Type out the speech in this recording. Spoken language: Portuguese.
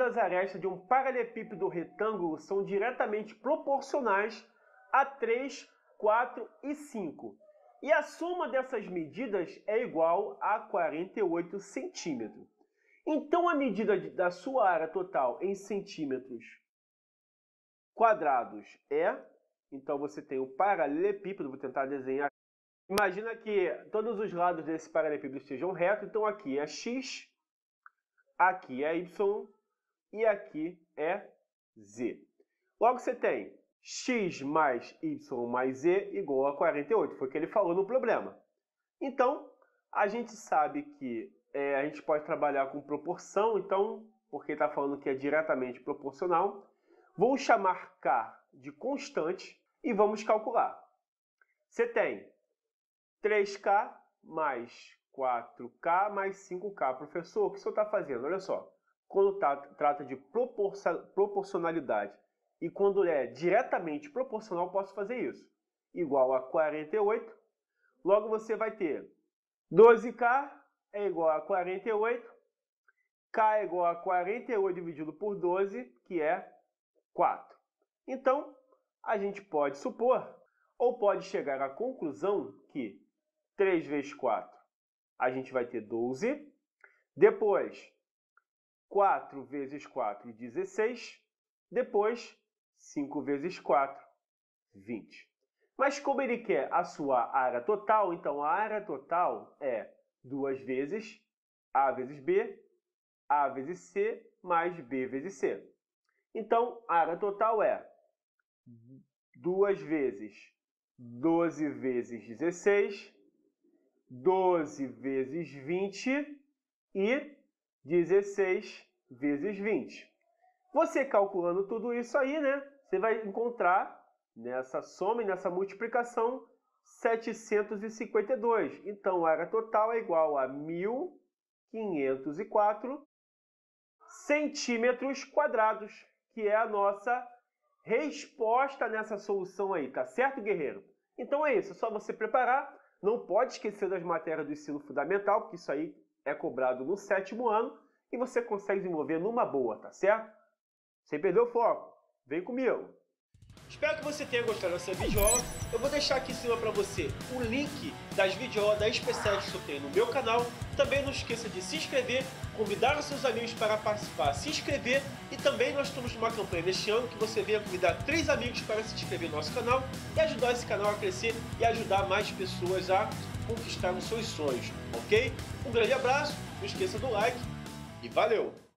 das arestas de um paralelepípedo retângulo são diretamente proporcionais a 3, 4 e 5. E a soma dessas medidas é igual a 48 centímetros. Então, a medida da sua área total em centímetros quadrados é... Então, você tem o paralelepípedo, vou tentar desenhar. Imagina que todos os lados desse paralelepípedo estejam retos. Então, aqui é x, aqui é y e aqui é z. Logo, você tem x mais y mais z igual a 48. Foi o que ele falou no problema. Então, a gente sabe que a gente pode trabalhar com proporção. Então, porque está falando que é diretamente proporcional, vou chamar k de constante e vamos calcular. Você tem 3k mais 4k mais 5k. Professor, o que o senhor está fazendo? Olha só, quando trata de proporcionalidade e quando é diretamente proporcional, posso fazer isso. Igual a 48. Logo, você vai ter 12k é igual a 48. K é igual a 48 dividido por 12, que é 4. Então, a gente pode supor, ou pode chegar à conclusão que 3 vezes 4, a gente vai ter 12. Depois, 4 vezes 4, 16. Depois, 5 vezes 4, 20. Mas como ele quer a sua área total, então a área total é 2 vezes A vezes B, A vezes C, mais B vezes C. Então, a área total é 2 vezes 12 vezes 16, 12 vezes 20 e 16 vezes 20. Você calculando tudo isso aí, né? Você vai encontrar nessa soma e nessa multiplicação 752. Então, a área total é igual a 1.504 centímetros quadrados, que é a nossa resposta nessa solução aí, tá certo, guerreiro? Então é isso, é só você preparar. Não pode esquecer das matérias do ensino fundamental, porque isso aí é cobrado no 7º ano e você consegue desenvolver numa boa, tá certo? Sem perder o foco, vem comigo! Espero que você tenha gostado dessa videoaula. Eu vou deixar aqui em cima para você o link das videoaulas da especiais que eu tenho no meu canal. Também não esqueça de se inscrever, convidar os seus amigos para participar, se inscrever. E também nós estamos numa campanha neste ano que você venha convidar 3 amigos para se inscrever no nosso canal e ajudar esse canal a crescer e ajudar mais pessoas a conquistar os seus sonhos, ok? Um grande abraço, não esqueça do like e valeu!